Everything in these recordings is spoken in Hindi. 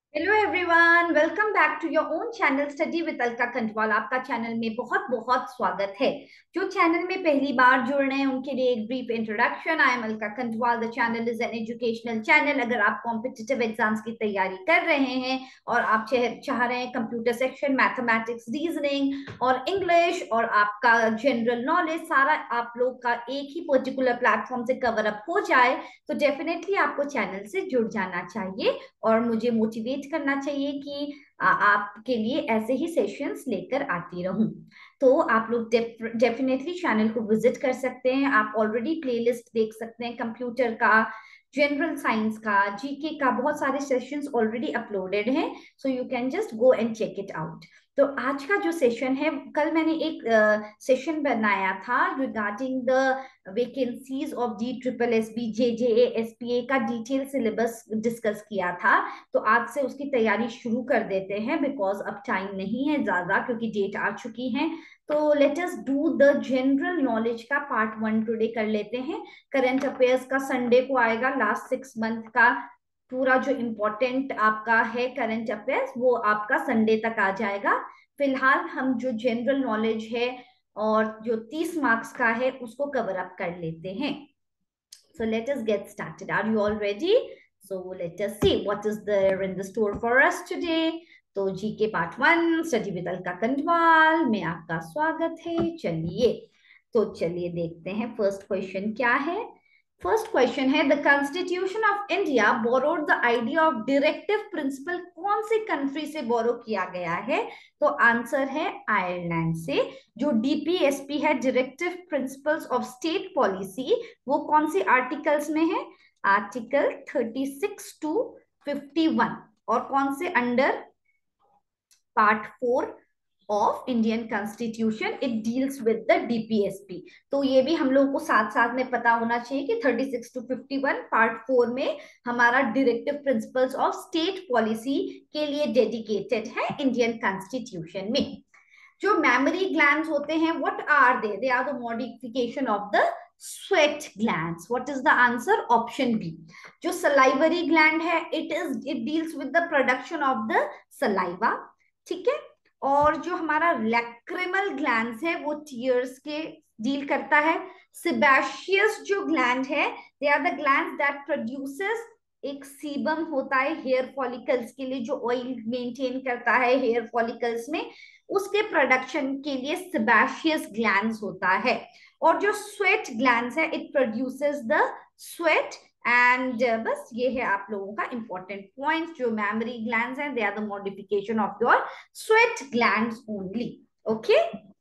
Hello everyone, welcome back to your own channel study with Alka Kantwal. आपका चैनल में बहुत बहुत स्वागत है। जो चैनल में पहली बार जुड़ रहे हैं उनके लिए एक brief introduction. I am Alka Kantwal. The channel is an educational channel. अगर आप कॉम्पिटिटिव एग्जाम्स की तैयारी कर रहे हैं और आप चाह रहे हैं कंप्यूटर सेक्शन, मैथमेटिक्स, रीजनिंग और इंग्लिश और आपका जनरल नॉलेज सारा आप लोग का एक ही पर्टिकुलर प्लेटफॉर्म से कवर अप हो जाए, तो डेफिनेटली आपको चैनल से जुड़ जाना चाहिए और मुझे मोटिवेट करना चाहिए कि आपके लिए ऐसे ही सेशंस लेकर आती रहूं। तो आप लोग डेफिनेटली चैनल को विजिट कर सकते हैं। आप ऑलरेडी प्लेलिस्ट देख सकते हैं, कंप्यूटर का, जनरल साइंस का, जीके का, बहुत सारे सेशंस ऑलरेडी अपलोडेड हैं। So you can just go and check it out. तो आज का जो सेशन है, कल मैंने एक सेशन बनाया था regarding the vacancies of DSSB JJA SPA का डिटेल सिलेबस डिस्कस किया था। तो आज से उसकी तैयारी शुरू कर देते हैं, बिकॉज अब टाइम नहीं है ज्यादा क्योंकि डेट आ चुकी है। तो let us do the general knowledge का पार्ट 1 टुडे कर लेते हैं। करंट अफेयर्स का संडे को आएगा। लास्ट 6 मंथ का पूरा जो इम्पोर्टेंट आपका है करंट अफेयर्स, वो आपका संडे तक आ जाएगा। फिलहाल हम जो जनरल नॉलेज है और जो 30 मार्क्स का है उसको कवर अप कर लेते हैं। So let us get started. Are you all ready? So let us see what is there in the store for us today. तो GK part 1 study with Alka Kantwal में आपका स्वागत है। चलिए देखते हैं फर्स्ट क्वेश्चन क्या है। फर्स्ट क्वेश्चन है, the constitution of India borrowed the idea of directive principle कौन से कंट्री से बोरो किया गया है? तो आंसर है आयरलैंड से। जो DPSP है, directive principles of state policy, वो कौन सी आर्टिकल्स में है? Article 36 to 51। और कौन से under? Part 4 of Indian constitution. It deals with the DPSP। तो ये भी हम लोगों को साथ साथ में पता होना चाहिए कि 36 to 51 पार्ट 4 में हमारा directive principles of state policy के लिए डेडिकेटेड है इंडियन कॉन्स्टिट्यूशन में। जो मेमोरी ग्लैंड्स होते हैं, what are they are the modification of the sweat glands. What is the answer? Option B. जो सलाइवरी ग्लैंड है, it deals with the production of the saliva. ठीक है। और जो हमारा लैक्रिमल ग्लैंड्स है वो टीयर्स के डील करता है। सिबेशियस जो ग्लैंड है, they are the glands that produces एक सीबम होता है हेयर फॉलिकल्स के लिए, जो ऑयल मेंटेन करता है हेयर फॉलिकल्स में, उसके प्रोडक्शन के लिए सिबेशियस ग्लैंड्स होता है। और जो स्वेट ग्लैंड्स है, it produces the sweat. And बस ये है आप लोगों का इंपॉर्टेंट पॉइंट। जो मेमोरी ग्लैंड्स हैं, they are the modification of your sweat glands only. Okay.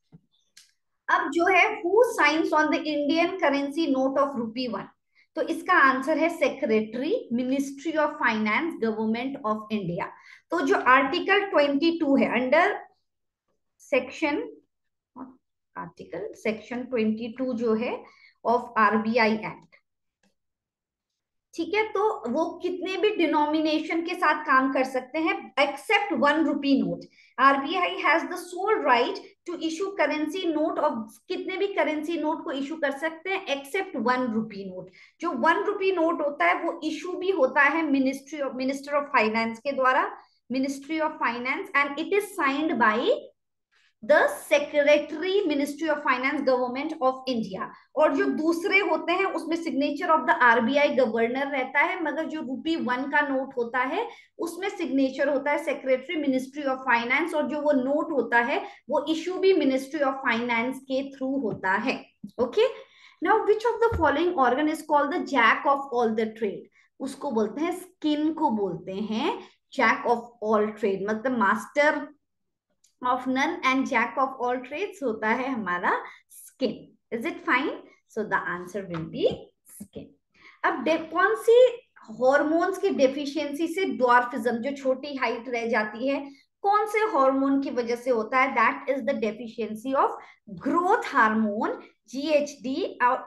अब जो है, who signs on the Indian currency note of ₹1? तो इसका आंसर है secretary, ministry of finance, government of India. तो जो आर्टिकल 22 है अंडर सेक्शन आर्टिकल सेक्शन 22 जो है ऑफ RBI एक्ट, ठीक है, तो वो कितने भी डिनोमिनेशन के साथ काम कर सकते हैं except ₹1 note. RBI has the sole right to issue currency note of, कितने भी करेंसी नोट को इशू कर सकते हैं एक्सेप्ट ₹1 नोट। जो ₹1 नोट होता है वो इशू भी होता है मिनिस्टर ऑफ फाइनेंस के द्वारा, ministry of finance, and it is signed by the secretary, ministry of finance, government of India. और जो दूसरे होते हैं उसमें signature of the RBI governor रहता है, मगर जो ₹1 का नोट होता है उसमें सिग्नेचर होता है सेक्रेटरी, मिनिस्ट्री ऑफ फाइनेंस, और जो वो नोट होता है वो इशू भी मिनिस्ट्री ऑफ फाइनेंस के थ्रू होता है। Okay. Now which of the following organ is called the jack of all the trade? उसको बोलते हैं, स्किन को बोलते हैं जैक ऑफ ऑल ट्रेड, मतलब master of none and jack of all trades होता है हमारा skin. Is it fine? So the answer will be skin. अब कौन सी हॉर्मोन्स की डेफिशिएंसी से ड्वार्फिज्म, जो छोटी हाइट रह जाती है, कौन से हार्मोन की वजह से होता है? That is the deficiency of growth hormone, GHD। और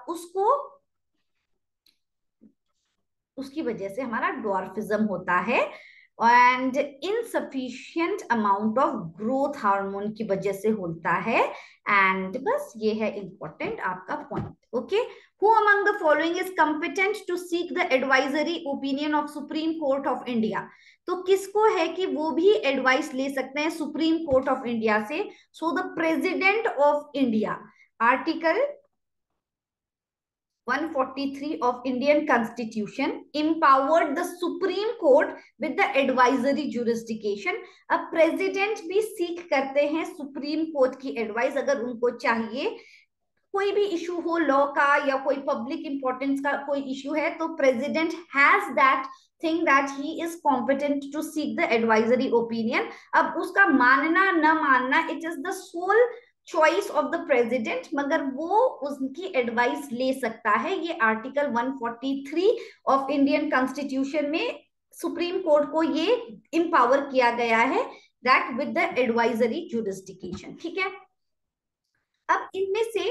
उसकी वजह से हमारा ड्वार्फिज्म होता है, and insufficient amount of growth hormone की वजह से होता है। एंड बस ये है इंपॉर्टेंट आपका point. Okay. Who among the following is competent to seek the advisory opinion of Supreme Court of India? तो किसको है कि वो भी एडवाइस ले सकते हैं सुप्रीम कोर्ट ऑफ इंडिया से? So the president of India, article 143 of Indian Constitution empowered the Supreme Court with the advisory jurisdiction. अब प्रेसिडेंट भी सीख करते हैं सुप्रीम कोर्ट की एडवाइस अगर उनको चाहिए, कोई भी इशू हो लॉ का या कोई पब्लिक इंपॉर्टेंस का कोई इशू है, तो president has that thing that he is competent to seek the advisory opinion. अब उसका मानना न मानना, it is the sole choice of the president, मगर वो उसकी एडवाइस ले सकता है. ये आर्टिकल 143 ऑफ इंडियन कॉन्स्टिट्यूशन में सुप्रीम कोर्ट को ये इंपावर किया गया है, that with the advisory jurisdiction. ठीक है. अब इनमें से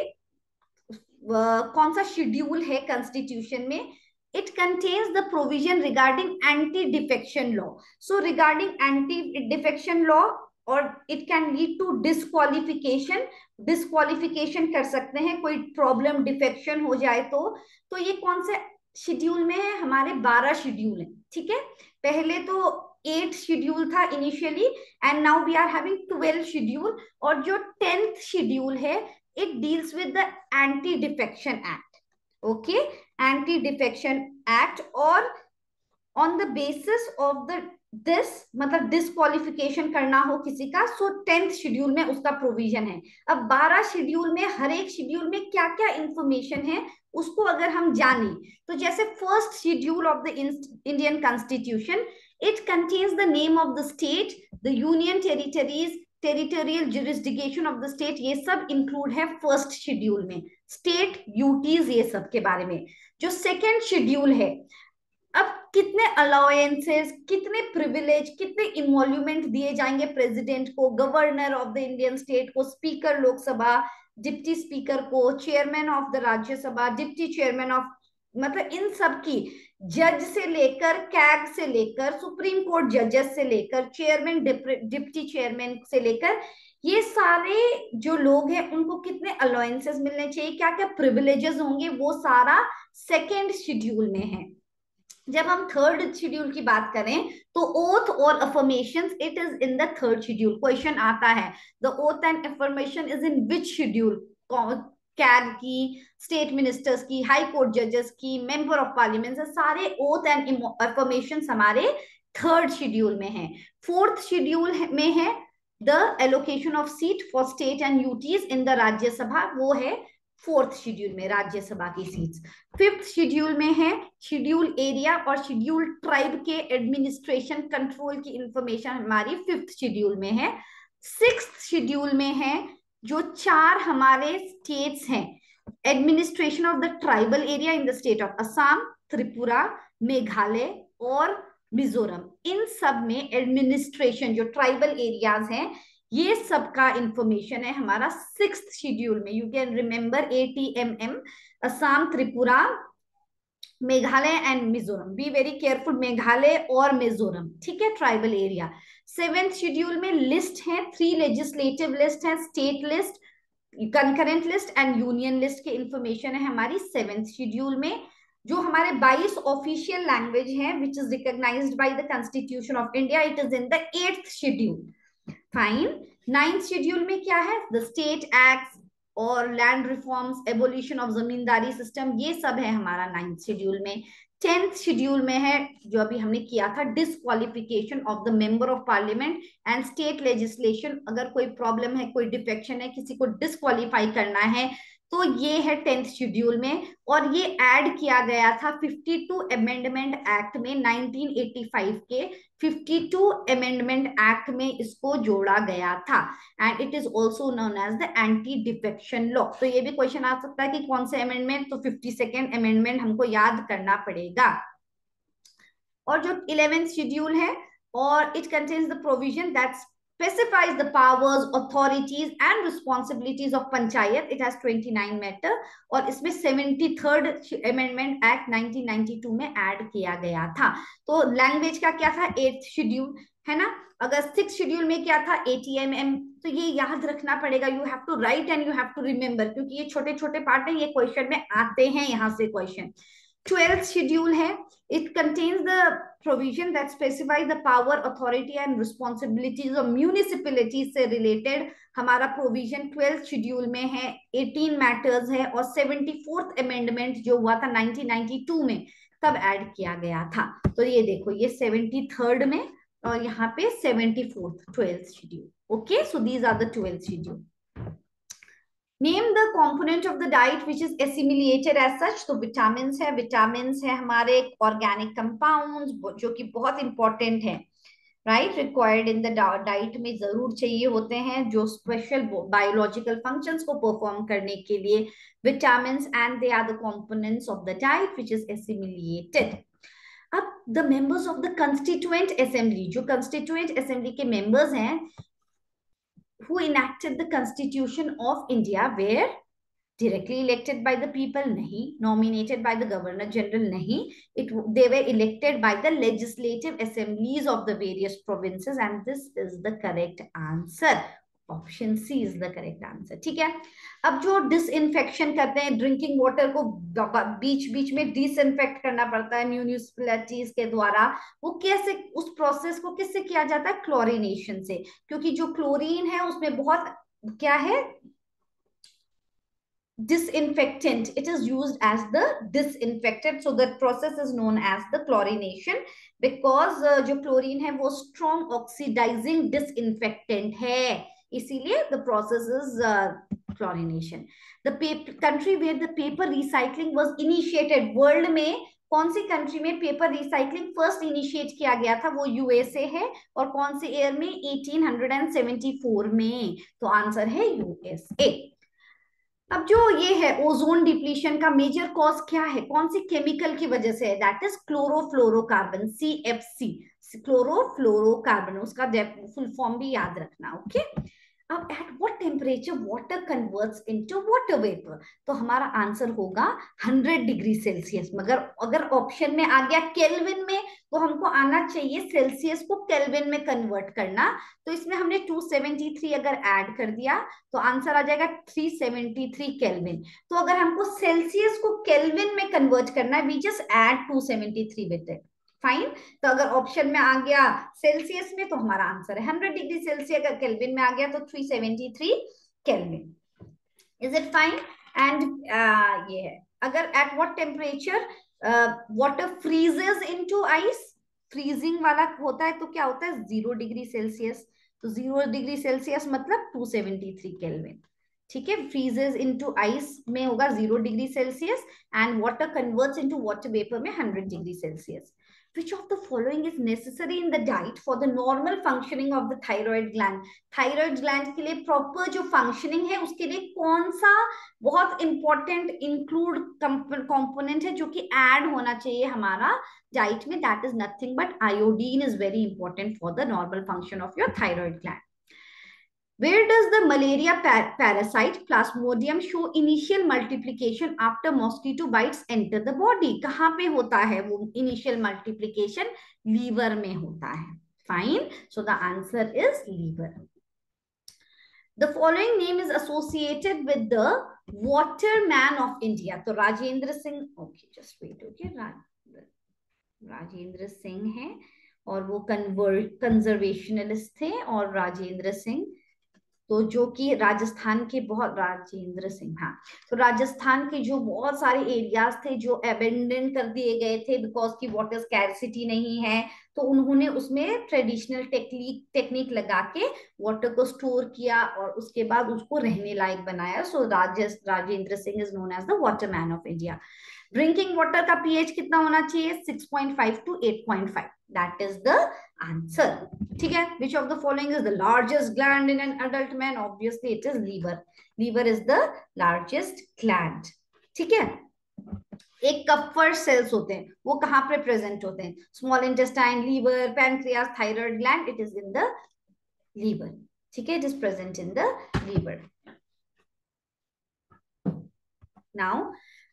कौन सा शेड्यूल है कॉन्स्टिट्यूशन में? It contains the provision regarding anti defection law. So regarding anti defection law, और it can lead to disqualification. Disqualification कर सकते हैं कोई प्रॉब्लम डिफेक्शन हो जाए तो ये कौन से शेड्यूल में है? हमारे 12 शेड्यूल है. ठीक है. पहले तो 8 शेड्यूल था initially, and now we are having 12 schedule. और जो 10th शेड्यूल है, it deals with the anti-defection act. Okay, anti-defection act. और on the basis of the this मतलब डिस्क्वालिफिकेशन करना हो किसी का, सो 10th शेड्यूल में उसका प्रोविजन है. अब 12 शेड्यूल में हर एक शेड्यूल में क्या क्या इंफॉर्मेशन है उसको अगर हम जाने, तो जैसे first schedule of the Indian constitution, it contains the name of the state, the union territories, territorial jurisdiction of the state, ये सब इंक्लूड है फर्स्ट शेड्यूल में. स्टेट यूटीज ये सब के बारे में. जो सेकेंड शेड्यूल है, अब कितने अलाउंसेस, कितने प्रिविलेज, कितने इमोल्यूमेंट दिए जाएंगे प्रेसिडेंट को, governor of the Indian state को, स्पीकर लोकसभा, डिप्टी स्पीकर को, chairman of the Rajya Sabha, deputy chairman of, मतलब इन सब की, जज से लेकर, कैग से लेकर, सुप्रीम कोर्ट जजेस से लेकर, चेयरमैन, डिप्टी चेयरमैन से लेकर, ये सारे जो लोग हैं उनको कितने अलाउंसेस मिलने चाहिए, क्या क्या प्रिविलेजेस होंगे, वो सारा सेकेंड शेड्यूल में है. जब हम थर्ड शेड्यूल की बात करें तो ओथ और affirmation, it is in the third schedule. Question आता है, the oath and affirmation is in which schedule? CAG की, स्टेट मिनिस्टर्स की, हाई कोर्ट जजेस की, मेंबर ऑफ पार्लियामेंट, सारे ओथ एंड अफर्मेशन हमारे थर्ड शेड्यूल में है. फोर्थ शेड्यूल में है the allocation of seat for state and UTs in the Rajya Sabha, वो है फोर्थ शेड्यूल में राज्यसभा की सीट्स. फिफ्थ शेड्यूल में है शेड्यूल एरिया और शेड्यूल ट्राइब के एडमिनिस्ट्रेशन कंट्रोल की इंफॉर्मेशन हमारी फिफ्थ शेड्यूल में है. सिक्स्थ शेड्यूल में है जो 4 हमारे स्टेट्स हैं, administration of the tribal area in the state of Assam, Tripura, Meghalaya और मिजोरम. इन सब में एडमिनिस्ट्रेशन, जो ट्राइबल एरियाज हैं, ये सबका इंफॉर्मेशन है हमारा सिक्स्थ शेड्यूल में. You can remember ATMM, Assam, Tripura, Meghalaya and Mizoram. Be very careful, Meghalaya और मिजोरम. ठीक है. Tribal area. 7th शेड्यूल में लिस्ट है, 3 लेजिस्लेटिव लिस्ट है, state list, concurrent list and union list की इंफॉर्मेशन है हमारी 7th शेड्यूल में. जो हमारे 22 ऑफिशियल लैंग्वेज है which is recognised by the constitution of India, it is in the 8th schedule. Fine. 9th schedule में क्या है? द स्टेट एक्ट और land reforms, abolition of zamindari system, ये सब है हमारा 9th शेड्यूल में. 10th शेड्यूल में है जो अभी हमने किया था, disqualification of the member of parliament and state legislation. अगर कोई प्रॉब्लम है, कोई डिफेक्शन है, किसी को डिस्क्वालीफाई करना है, तो ये है 10th शेड्यूल में. और ये ऐड किया गया था 52 अमेंडमेंट एक्ट में, 1985 के 52 अमेंडमेंट एक्ट में इसको जोड़ा गया था. And it is also known as the anti defection law. तो ये भी क्वेश्चन आ सकता है कि कौन से अमेंडमेंट, तो 52nd अमेंडमेंट हमको याद करना पड़ेगा. और जो 11th शेड्यूल है, और it contains the provision that specifies the powers, authorities and responsibilities of panchayat. It has 29 matter. और इसमें 73rd Amendment Act 1992 में ऐड किया गया था. तो लैंग्वेज का क्या था? 8th शेड्यूल है ना. अगर 6th शेड्यूल में क्या था? ATMM तो ये याद रखना पड़ेगा, you have to write and you have to remember, क्योंकि ये छोटे छोटे पार्ट है, ये क्वेश्चन में आते हैं यहाँ से क्वेश्चन। 12th शेड्यूल है, it contains the provision that specify the power, authority and responsibilities of municipalities से रिलेटेड हमारा प्रोविजन 12th शेड्यूल में है। 18 मैटर्स है और 74th अमेंडमेंट जो हुआ था 1992 में तब ऐड किया गया था। तो ये देखो, ये 73rd में और यहाँ पे 74th 12th schedule. Okay, so these are the 12th schedule. Name the component of the diet which is assimilated as such. तो विटामिन्स है, विटामिन्स है हमारे ऑर्गेनिक कंपाउंड्स जो कि बहुत इंपॉर्टेंट है, right, required in the diet में जरूर चाहिए होते हैं, जो स्पेशल बायोलॉजिकल फंक्शंस को परफॉर्म करने के लिए vitamins, and they are the components of the diet which is assimilated. अब the members of the constituent assembly, जो कंस्टिट्यूएंट असेंबली के मेंबर्स हैं, who enacted the Constitution of India were directly elected by the people, nahi, nominated by the Governor General, nahi, they were elected by the legislative assemblies of the various provinces, and this is the correct answer. Option C is the correct answer. ठीक है, अब जो डिसइंफेक्शन करते हैं, ड्रिंकिंग वाटर को बीच बीच में डिसइंफेक्ट करना पड़ता है म्यूनिसिपैलिटीज के द्वारा, वो कैसे, उस प्रोसेस को किससे किया जाता है? क्लोरिनेशन से, क्योंकि जो क्लोरीन है उसमें बहुत क्या है, disinfectant, it is used as the disinfectant, so that process is known as the chlorination, because जो क्लोरीन है वो strong oxidizing disinfectant है, इसीलिए the process is chlorination. The country where the paper recycling was initiated, world में कौन सी कंट्री में पेपर रिसाइकलिंग फर्स्ट इनिशिएट किया गया था? वो यूएसए है, और कौन से ईयर में? 1874 में, तो आंसर है यूएसए। अब जो ये है ओजोन डिप्लीशन का मेजर कॉज क्या है, कौन सी केमिकल की वजह से है? That is chlorofluorocarbon, CFC, chlorofluorocarbon, उसका फुल फॉर्म भी याद रखना। ओके, अब at what temperature water converts into water vapour? तो हमारा आंसर होगा 100 डिग्री सेल्सियस। मगर अगर ऑप्शन में आ गया केल्विन में, तो हमको आना चाहिए सेल्सियस को केल्विन में कन्वर्ट करना, तो इसमें हमने 273 अगर ऐड कर दिया तो आंसर आ जाएगा 373 केल्विन। तो अगर हमको सेल्सियस को केल्विन में कन्वर्ट करना है, we just add 273 with it, fine. तो अगर ऑप्शन में आ गया सेल्सियस में, तो हमारा आंसर है 100 डिग्री सेल्सियस, अगर केल्विन में आ गया तो 373 kelvin. Is it fine? And ये है, अगर at what temperature water freezes into ice, freezing वाला होता है तो क्या होता है? 0 डिग्री सेल्सियस, तो 0 डिग्री सेल्सियस मतलब 273 केल्विन। ठीक है, फ्रीजेस इनटू आइस में होगा 0 degree Celsius, and water converts into water vapour में 100 degree Celsius. Which of the following is necessary in the diet for the normal functioning of the thyroid gland? Thyroid gland के लिए proper जो functioning है उसके लिए कौन सा बहुत important include component है जो कि add होना चाहिए हमारा diet में? That is nothing but iodine is very important for the normal function of your thyroid gland. Where does the malaria parasite Plasmodium show initial multiplication after mosquito bites enter the body? कहाँ पे होता है वो initial multiplication? लीवर में होता है। Fine. So the answer is liver. The following name is associated with the waterman of India. तो Rajendra Singh, okay, just wait, okay, Rajendra Singh है और वो कंजर्वेशनलिस्ट थे, और राजेंद्र सिंह तो जो कि राजस्थान के बहुत, राजेंद्र सिंह, हाँ, तो राजस्थान के जो बहुत सारे एरियाज थे जो अबेंडन कर दिए गए थे बिकॉज की वाटर स्कैरसिटी नहीं है, तो उन्होंने उसमें ट्रेडिशनल टेक्निक लगा के वाटर को स्टोर किया और उसके बाद उसको रहने लायक बनाया। So Rajendra Singh is known as the waterman of India. Drinking water का पीएच कितना होना चाहिए? 6.5 to 8.5, that is the answer. ठीक है, which of the following is the largest gland in an adult man? Obviously it is liver. Liver is the largest gland. ठीक है, एक कफर सेल्स होते हैं, वो कहाँ पे प्रेजेंट होते हैं? Small intestine, liver, pancreas, thyroid gland, it is in the liver. ठीक है, it is present in the liver. Now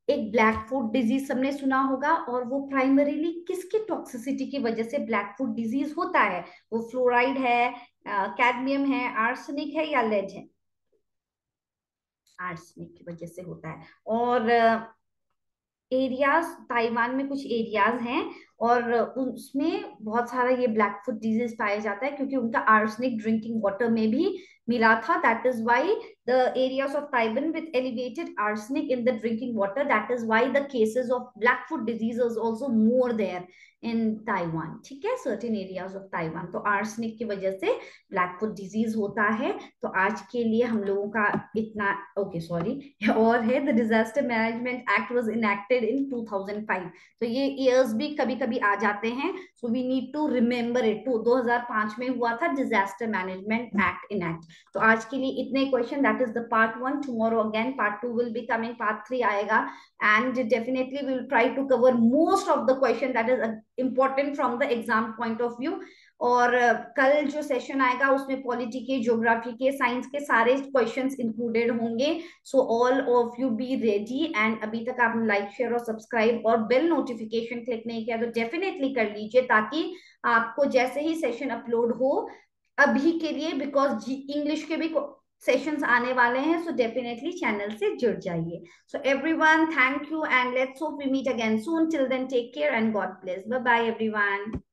एक ब्लैक फुट डिजीज सबने सुना होगा, और वो प्राइमरीली किसकी टॉक्सिसिटी की वजह से ब्लैक फुट डिजीज होता है? वो फ्लोराइड है, कैडमियम है, आर्सेनिक है, या लेड है? आर्सेनिक की वजह से होता है। और एरियाज, ताइवान में कुछ एरियाज हैं और उसमें बहुत सारा ये ब्लैक फुट डिजीज पाया जाता है, क्योंकि उनका आर्सेनिक ड्रिंकिंग वाटर में भी मिला था। That is why the areas of Taiwan with elevated arsenic in the drinking water, that is why the cases of black foot disease is also more there in Taiwan. ठीक है, सर्टेन एरियाज ऑफ ताइवान। तो आर्सेनिक की वजह से ब्लैक फुट डिजीज होता है। तो आज के लिए हम लोगों का इतना, ओके सॉरी, और है the disaster management act was enacted in 2005। तो ये ईयर्स भी कभी कभी आ जाते हैं, so we need to remember it too. 2005 में हुआ था डिजास्टर मैनेजमेंट एक्ट इनेक्ट। तो आज के लिए इतने question, that is the part 1। Tomorrow again part 2 will be coming, part 3 आएगा, and definitely we will try to cover most of the question that इज important from the exam point of view. और कल जो सेशन आएगा उसमें पॉलिटी के, ज्योग्राफी के, साइंस के सारे क्वेश्चंस इंक्लूडेड होंगे। So all of you be ready. And अभी तक आपने लाइक, शेयर और सब्सक्राइब और बेल नोटिफिकेशन क्लिक नहीं किया तो डेफिनेटली कर लीजिए, ताकि आपको जैसे ही सेशन अपलोड हो, अभी के लिए, बिकॉज इंग्लिश के भी सेशंस आने वाले हैं, सो डेफिनेटली चैनल से जुड़ जाइए। So everyone, thank you and let's hope we meet again soon. Till then take care and God bless. Bye bye everyone.